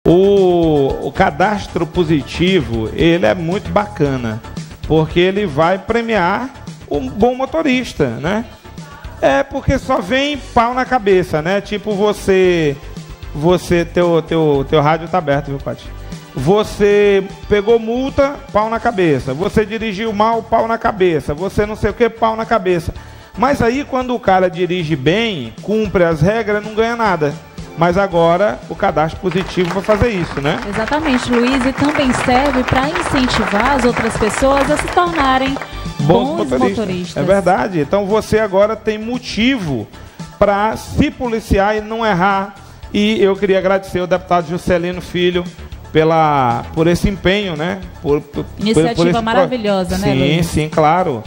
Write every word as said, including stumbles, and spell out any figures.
O, o cadastro positivo, ele é muito bacana, porque ele vai premiar um bom motorista, né? É, porque só vem pau na cabeça, né? Tipo, você... Você, teu, teu, teu rádio tá aberto, viu, Pati? Você pegou multa, pau na cabeça. Você dirigiu mal, pau na cabeça. Você não sei o que, pau na cabeça. Mas aí, quando o cara dirige bem, cumpre as regras, não ganha nada. Mas agora o cadastro positivo vai fazer isso, né? Exatamente, Luiz, e também serve para incentivar as outras pessoas a se tornarem bons, bons motoristas. motoristas. É verdade. Então você agora tem motivo para se policiar e não errar. E eu queria agradecer ao deputado Juscelino Filho pela, por esse empenho, né? Por, por, Iniciativa por esse maravilhosa, pro... né, Sim, Luiz? sim, claro.